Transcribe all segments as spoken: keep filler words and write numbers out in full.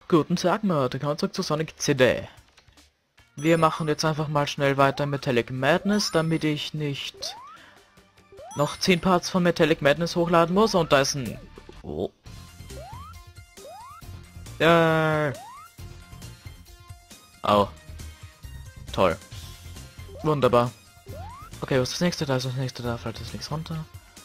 Guten Tag, Leute. Willkommen zurück zu Sonic C D. Wir machen jetzt einfach mal schnell weiter Metallic Madness, damit ich nicht noch zehn Parts von Metallic Madness hochladen muss. Und da ist ein... Oh. Äh. Oh. Toll. Wunderbar. Okay, was ist das nächste? Da ist das nächste, da fällt das nichts runter.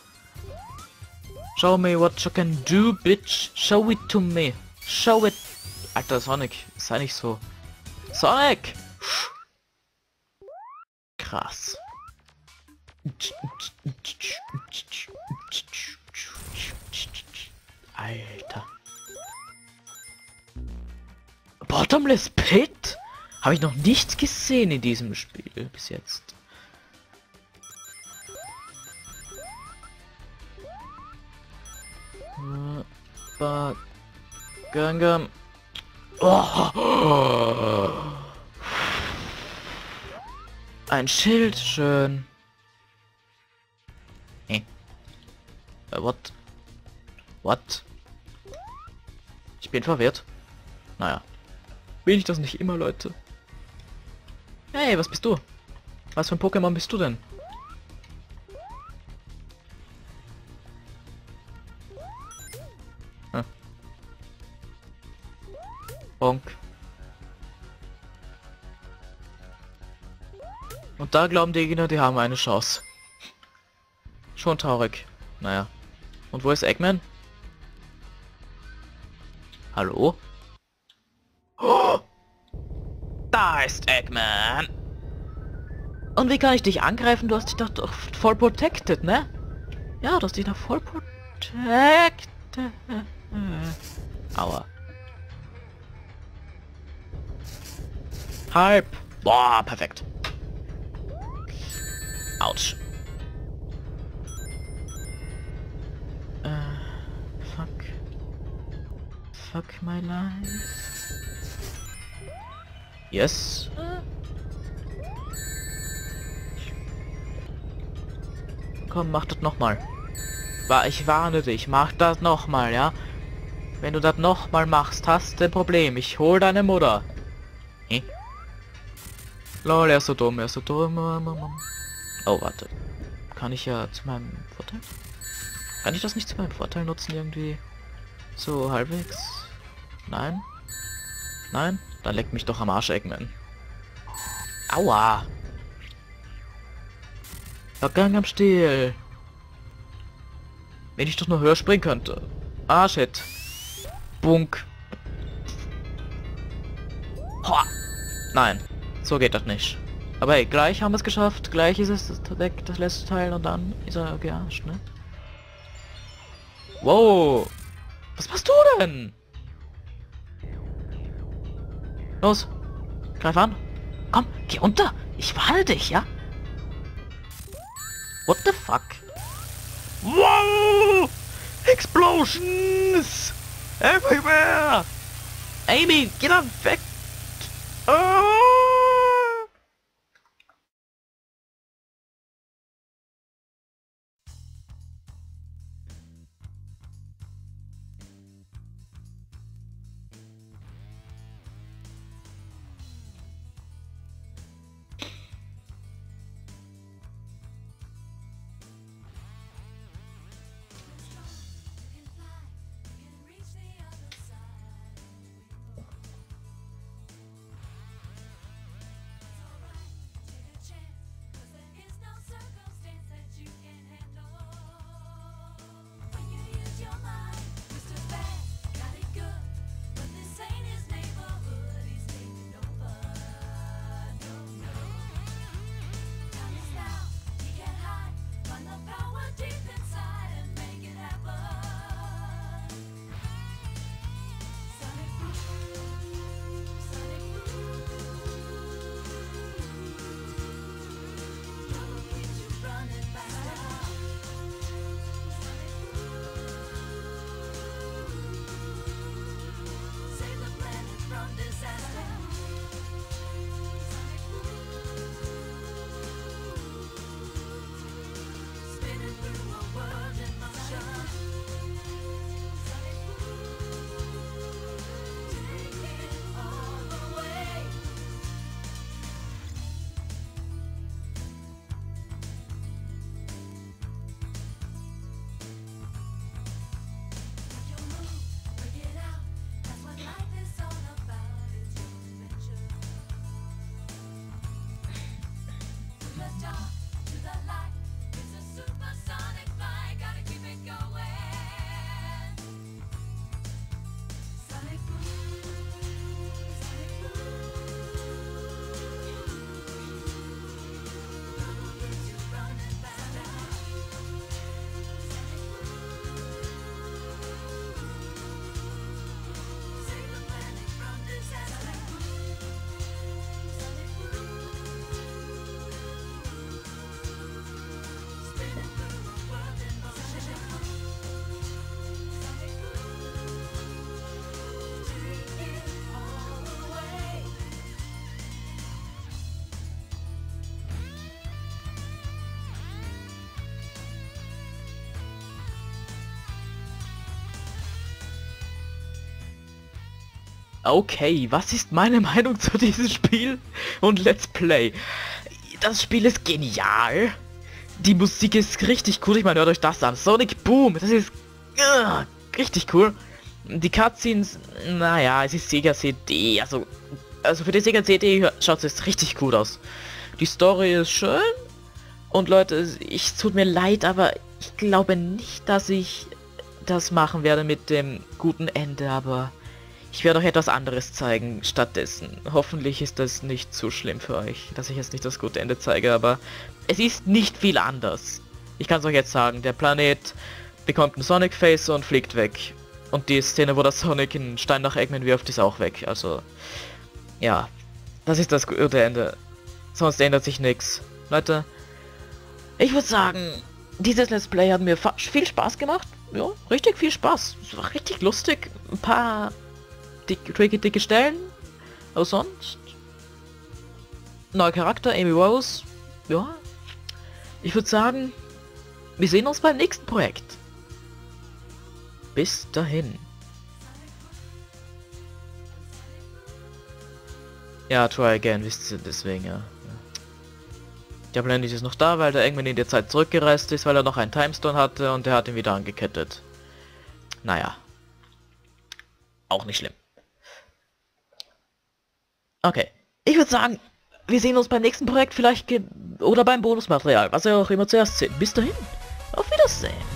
Show me what you can do, bitch. Show it to me. Show it. Alter, Sonic, sei nicht so. Sonic! Krass. Alter. Bottomless Pit? Habe ich noch nichts gesehen in diesem Spiel bis jetzt. Ba Gangam. Oh. Ein Schild, schön. Hey. Uh, what? What? Ich bin verwirrt. Naja. Bin ich das nicht immer, Leute? Hey, was bist du? Was für ein Pokémon bist du denn? Hm. Bonk. Und da glauben die Gegner, die haben eine Chance. Schon traurig. Naja. Und wo ist Eggman? Hallo? Oh! Da ist Eggman! Und wie kann ich dich angreifen? Du hast dich doch, doch voll protected, ne? Ja, du hast dich doch voll protected. Aua. Halb. Boah, perfekt. Autsch. Äh, fuck. Fuck my life. Yes. Komm, mach das nochmal. Ich warne dich, mach das nochmal, ja? Wenn du das nochmal machst, hast du ein Problem. Ich hol deine Mutter. Hm? Lol, er ist so dumm, er ist so dumm. Oh, warte. Kann ich ja zu meinem Vorteil? Kann ich das nicht zu meinem Vorteil nutzen irgendwie? So halbwegs? Nein? Nein? Dann leckt mich doch am Arsch, Eggman. Aua! Gang am Stiel. Wenn ich doch nur höher springen könnte. Ah, shit. Bunk. Hoa. Nein, so geht das nicht. Aber hey, gleich haben wir es geschafft. Gleich ist es weg, das letzte Teil, und dann ist er gearscht, ne? Wow. Was machst du denn? Los. Greif an. Komm, geh unter. Ich warne dich, ja? What the fuck? Wow! Explosions! Everywhere! Amy, geh da weg! Oh! Okay, was ist meine Meinung zu diesem Spiel und Let's Play? Das Spiel ist genial. Die Musik ist richtig cool. Ich meine, hört euch das an. Sonic Boom, das ist uh, richtig cool. Die Cutscenes, naja, es ist Sega C D. Also, also für die Sega C D schaut es richtig gut aus. Die Story ist schön. Und Leute, ich tut mir leid, aber ich glaube nicht, dass ich das machen werde mit dem guten Ende, aber ich werde euch etwas anderes zeigen stattdessen. Hoffentlich ist das nicht zu schlimm für euch, dass ich jetzt nicht das gute Ende zeige, aber es ist nicht viel anders. Ich kann es euch jetzt sagen, der Planet bekommt einen Sonic Face und fliegt weg. Und die Szene, wo der Sonic einen Stein nach Eggman wirft, ist auch weg. Also, ja, das ist das gute Ende. Sonst ändert sich nichts. Leute, ich würde sagen, dieses Let's Play hat mir viel Spaß gemacht. Ja, richtig viel Spaß. Es war richtig lustig. Ein paar dick, tricky, dicke Stellen. Aber sonst... Neuer Charakter, Amy Rose. Ja. Ich würde sagen, wir sehen uns beim nächsten Projekt. Bis dahin. Ja, try again, wisst ihr, deswegen, ja. Der Planet ist noch da, weil der irgendwann in der Zeit zurückgereist ist, weil er noch einen Timestone hatte und der hat ihn wieder angekettet. Naja. Auch nicht schlimm. Okay. Ich würde sagen, wir sehen uns beim nächsten Projekt vielleicht oder beim Bonusmaterial, was ihr auch immer zuerst seht. Bis dahin. Auf Wiedersehen.